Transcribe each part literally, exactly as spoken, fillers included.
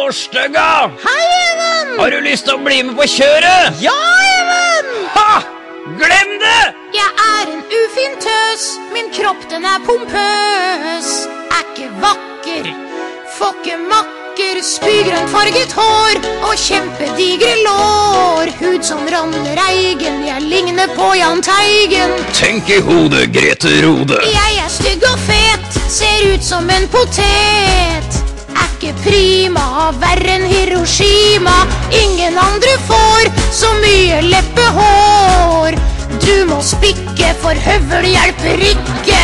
Støgga! Hei, Even! Har du lyst til å bli med på kjøret? Ja, Even! Ha! Glem det! Jeg er en ufin tøs, min kropp den er pompøs. Er ikke vakker, får ikke makker, spygrønt farget hår og kjempedigre lår. Hud som ramler eigen, jeg ligner på Jahn Teigen. Tenk i hodet, Grete Rode. Jeg er stygg og fet, ser ut som en potet. Er ikke prima, verre enn Hiroshima. Ingen andre får så mye leppehår. Du må spikke, for høvel hjelper ikke.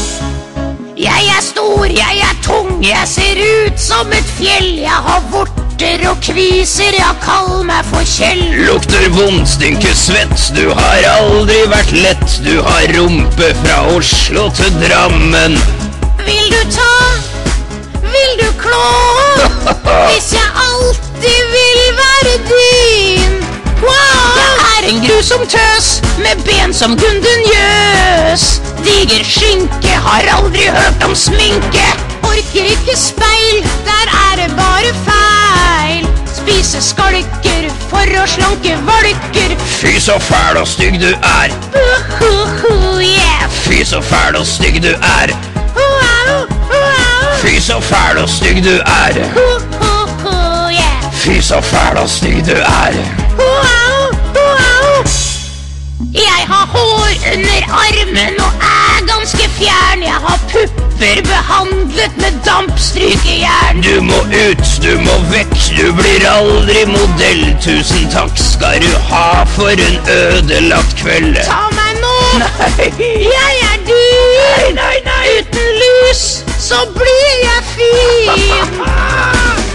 Jeg er stor, jeg er tung, jeg ser ut som et fjell. Jeg har vorter og kviser, ja, kall meg for Kjell. Lukter vondt, stinker svett, du har aldri vært lett. Du har rumpe fra Oslo til Drammen. Vil du ta, vil du klå, hvis jeg alltid vil være din. Wow! Jeg er en grusom tøs, med ben som Gunden Gjøs. Diger skynke, har aldri hørt om sminke. Orker ikke speil, der er det bare feil. Spise skalker for å slanke valker. Fy så fæl og stygg du er. Uh-huh, yeah. Fy så fæl og stygg du er. Wow, wow. Fy så fæl og stygg du er. Uh-huh, yeah. Fy så fæl og stygg du er. Wow, wow. Jeg har hår under armen og er ganske fjern. Jeg har pupper behandlet med dampstrykejern. Du må ut, du må vekk, du blir aldri modell. Tusen takk skal du ha for en ødelagt kveld. Ta meg nå, Nei. jeg er dyr. Nei, nei, nei. Uten lus så blir jeg fin.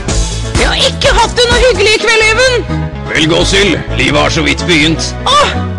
Jeg har ikke hatt det noe hyggelig i kveld, Even. Vel, Gåshild, livet har så vidt begynt. Åh,